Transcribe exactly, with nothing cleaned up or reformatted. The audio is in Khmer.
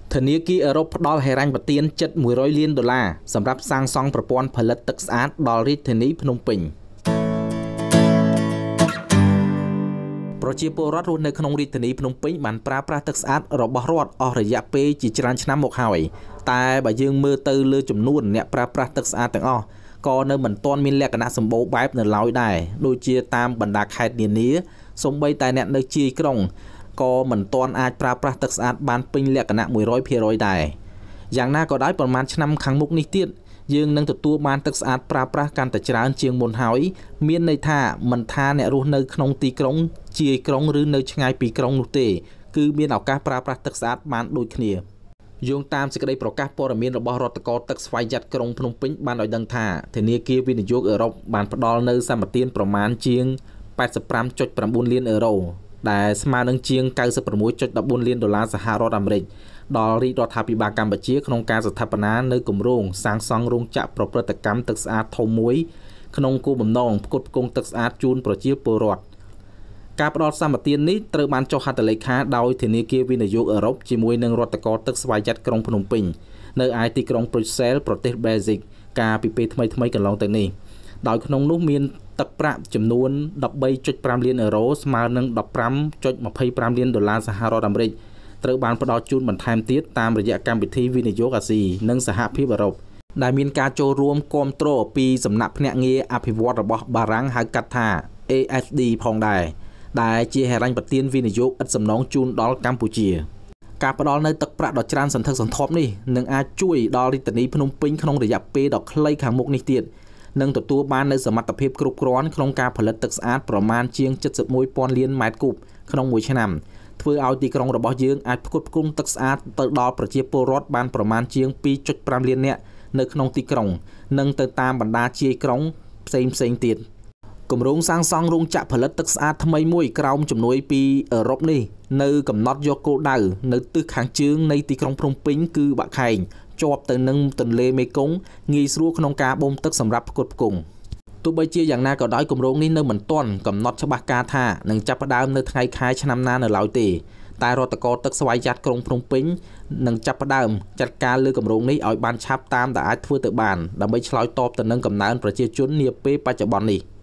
ធនាគារអឺរ៉ុបផ្ដល់ហិរញ្ញប្បទានជិតមួយរយលានដុល្លារសម្រាប់សាងសង់ប្រព័ន្ធផលិតទឹកស្អាតដល់រាជធានីភ្នំពេញប្រជាពលរដ្ឋរស់នៅក្នុងរាជធានីភ្នំពេញបានប្រើប្រាស់ទឹកស្អាតរបស់រដ្ឋអស់រយៈពេលជាច្រើនឆ្នាំមកហើយតែបើយើងមើលទៅលើចំនួនអ្នកប្រើប្រាស់ទឹកស្អាតទាំងអស់ក៏នៅមិនទាន់មានលក្ខណៈសម្បូរបែបនៅឡើយដែរដូចជាតាមបណ្ដាខេត្តនានាសូម្បីតែអ្នកនៅជាយក្រុងក៏មិនទាន់អាចប្រើប្រាស់ទឹកស្អាតបានពេញលក្ខណៈមួយរយភាគរយដែរយ៉ាងណាក៏ដោយប្រមាណឆ្នាំខាងមុខនេះទៀតយើងនឹងទទួលបានទឹកស្អាតប្រើប្រាស់កាន់តែច្រើនជាងមុនហើយមានន័យថាមិនថាអ្នករស់នៅក្នុងទីក្រុងជាយក្រុងឬនៅឆ្ងាយពីក្រុងនោះទេគឺមានឱកាសប្រើប្រាស់ទឹកស្អាតបានដូចគ្នាយោងតាមសេចក្តីប្រកាសព័ត៌មានរបស់រដ្ឋកោទឹកស្វ័យយ័តក្រុងភ្នំពេញបានឲ្យដឹងថាធនាគារវិនិយោគអឺរ៉ុបបានផ្ដល់នូវសម្បទានប្រមាណជាង แปดสิบห้าจุดเก้า លានអឺរ៉ូដែលស្មើនឹងជាង เก้าสิบหกจุดสิบสี่ លានដុល្លារសហរដ្ឋអាមេរិកដល់រាជរដ្ឋាភិបាលកម្ពុជាក្នុងការស្ថាបនានៅគម្រោងសាងសង់រោងចក្រប្រព្រឹត្តកម្មទឹកស្អាតធំមួយក្នុងគោលបំណងផ្គត់ផ្គង់ទឹកស្អាតជូនប្រជាពលរដ្ឋការផ្ដល់សម្បទាននេះត្រូវបានចុះហត្ថលេខាដោយធនាគារវិនិយោគអឺរ៉ុបជាមួយនឹងរដ្ឋកោទឹកស្វ័យយ័តក្រុងភ្នំពេញនៅឯទីក្រុងប្រុចសែលប្រទេសបែលហ្សិកកាលពីពេលថ្មីៗកន្លងទៅនេះដោយក្នុងនោះមានទឹកប្រាក់ចំនួន ដប់បីจุดห้า លានអឺរ៉ូស្មើនឹង ដប់ប្រាំจุดยี่สิบห้า លានដុល្លារសហរដ្ឋអាមេរិកត្រូវបានផ្ដល់ជូនបន្ថែមទៀតតាមរយៈកម្មវិធីវិនិយោគអាស៊ីនិងសហភាពអឺរ៉ុបដែលមានការចូលរួមគាំទ្រពីសំណាក់ភ្នាក់ងារអភិវឌ្ឍន៍របស់បារាំងហៅកាត់ថា เอ เอส ดี ផងដែរដែលជាហិរញ្ញប្បទានវិនិយោគឥតសំណងជូនដល់កម្ពុជាការផ្ដល់នៅទឹកប្រាក់ដ៏ច្រើនសន្ធឹកសន្ធាប់នេះនឹងអាចជួយដល់រាជធានីភ្នំពេញក្នុងរយៈពេលដ៏ខ្លីខាងមុខនេះទៀតនឹងទទួលបាននូវសមត្ថភាពគ្រប់គ្រាន់ក្នុងការផលិតទឹកស្អាតប្រមាណជាង เจ็ดสิบเอ็ดพัน លានម៉ែត្រគូបក្នុងមួយឆ្នាំធ្វើឲ្យទីក្រុងរបស់យើងអាចផ្គត់ផ្គង់ទឹកស្អាតទៅដល់ប្រជាពលរដ្ឋបានប្រមាណជាង twoจุดห้า លាននាក់នៅក្នុងទីក្រុងនិងទៅតាមបណ្ដាជាយក្រុងផ្សេងផ្សេងទៀតគម្រោងសាងសង់រោងចក្រផលិតទឹកស្អាតថ្មីមួយក្រោមជំនួយពីអឺរ៉ុបនេះនៅកំណត់យកគោលដៅនៅទិសខាងជើងនៃទីក្រុងភ្នំពេញគឺបាក់ខែងជាប់ទៅនឹងទន្លេមេគង្គងាយស្រួលក្នុងការបូមទឹកសម្រាប់ផ្គត់ផ្គង់ទោះបីជាយ៉ាងណាក៏ដោយគម្រោងនេះនៅមិនទាន់កំណត់ច្បាស់ការថានឹងចាប់ផ្ដើមនៅថ្ងៃខែឆ្នាំណានៅឡើយទេតែរដ្ឋកោទឹកស្វ័យយ័តក្រុងភ្នំពេញនឹងចាប់ផ្ដើមចាត់ការលើគម្រោងនេះឲ្យបានឆាប់តាមដែលអាចធ្វើទៅបានដើម្បីឆ្លើយតបទៅនឹងកំណើនប្រជាជននាពេលបច្ចុប្បន្ននេះ